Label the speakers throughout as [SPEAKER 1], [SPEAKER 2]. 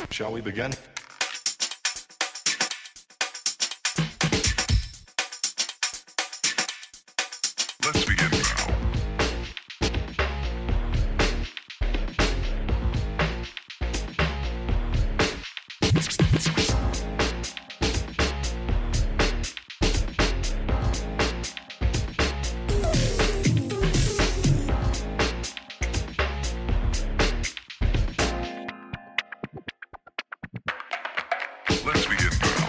[SPEAKER 1] Shall we begin? Let's begin now. Let's begin now.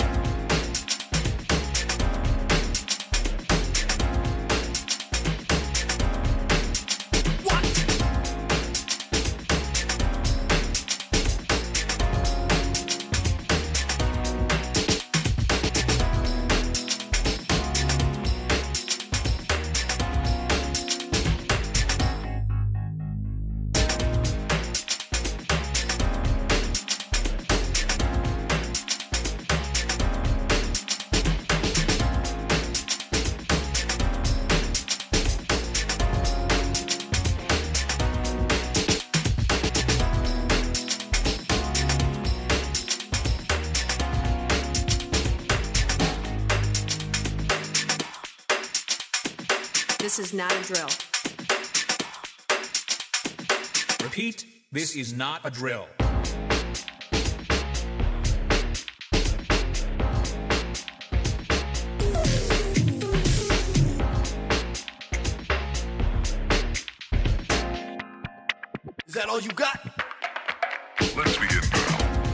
[SPEAKER 2] This is not a drill.
[SPEAKER 3] Repeat, this is not a drill.
[SPEAKER 4] Is that all you got?
[SPEAKER 1] Let's begin now.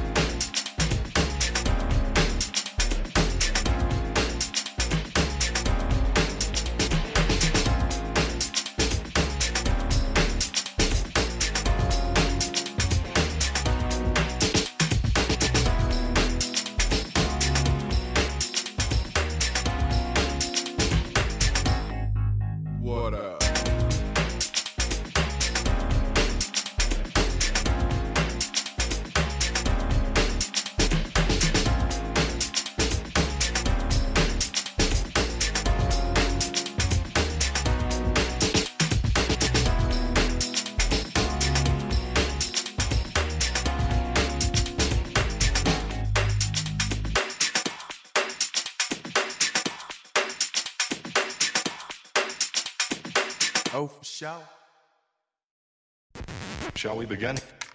[SPEAKER 4] What up? Oh, for sure.
[SPEAKER 1] Shall we begin?